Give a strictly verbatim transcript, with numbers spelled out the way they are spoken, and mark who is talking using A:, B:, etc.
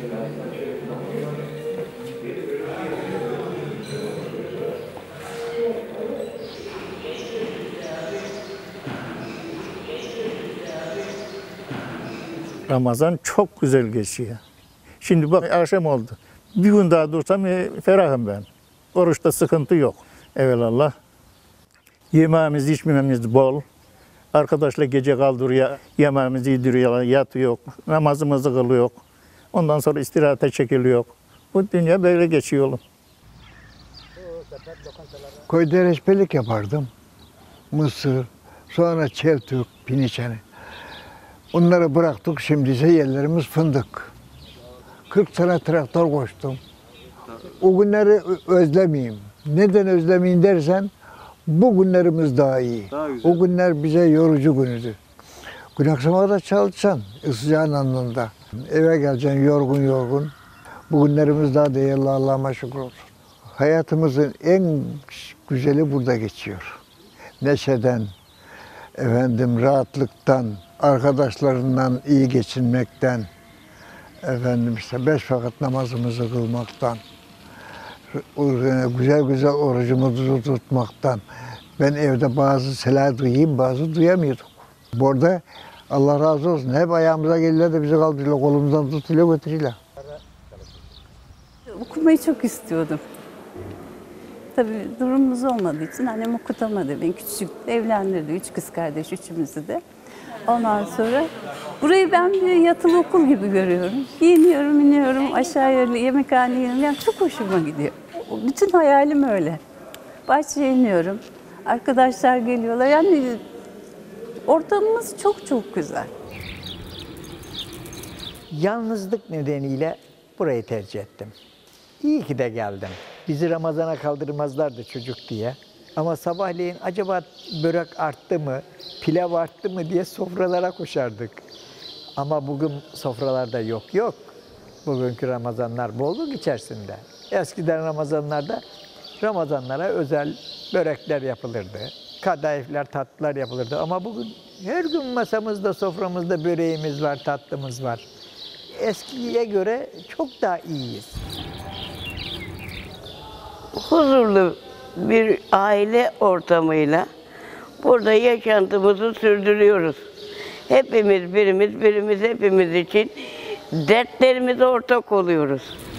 A: Ramazan çok güzel geçiyor. Şimdi bak akşam oldu. Bir gün daha dursam e, ferahım ben. Oruçta sıkıntı yok. Evelallah. Yemeğimiz, içmemiz bol. Arkadaşla gece kaldırıyor, yemeğimizi yediriyor, yatıyor, namazımızı kılıyor. Ondan sonra istirahate çekiliyor. Bu dünya böyle geçiyor.
B: Köyde reçbelik yapardım. Mısır, sonra çeltik, piniçeni. Onları bıraktık, şimdi ise yerlerimiz fındık. kırk sene traktör koştum. O günleri özlemeyeyim. Neden özlemeyeyim dersen, bu günlerimiz daha iyi. Daha o günler bize yorucu günüdü. Gün akşama da çalışacaksın, ısıcağın anlamında. Eve geleceksin yorgun yorgun. Bu günlerimiz daha değerli, Allah'ıma şükür olsun. Hayatımızın en güzeli burada geçiyor. Neşeden, efendim rahatlıktan, arkadaşlarından iyi geçinmekten, efendim işte beş vakit namazımızı kılmaktan, güzel güzel orucumuzu tutmaktan. Ben evde bazı selah duyayım, bazı duyamıyorduk. Burada Allah razı olsun hep ayağımıza gelirler de bizi kaldırıyorlar, kolumuzdan tutuyorlar, götürüyorlar.
C: Okumayı çok istiyordum. Tabii durumumuz olmadığı için annem okutamadı beni. Küçük evlendirdi, üç kız kardeş, üçümüzü de. Ondan sonra burayı ben bir yatılı okul gibi görüyorum. Giyiniyorum, iniyorum, aşağıya yemekhaneye iniyorum. Yani çok hoşuma gidiyor. Bütün hayalim öyle. Bahçeye iniyorum, arkadaşlar geliyorlar. Yani ortamımız çok çok güzel.
D: Yalnızlık nedeniyle burayı tercih ettim. İyi ki de geldim. Bizi Ramazan'a kaldırmazlardı çocuk diye. Ama sabahleyin acaba börek arttı mı, pilav arttı mı diye sofralara koşardık. Ama bugün sofralarda yok yok. Bugünkü Ramazanlar bolluk içerisinde. Eskiden Ramazanlarda Ramazanlara özel börekler yapılırdı. Kadayıflar, tatlılar yapılırdı. Ama bugün her gün masamızda, soframızda böreğimiz var, tatlımız var. Eskiye göre çok daha iyiyiz.
E: Huzurlu bir aile ortamıyla burada yaşantımızı sürdürüyoruz. Hepimiz birimiz, birimiz hepimiz için dertlerimize ortak oluyoruz.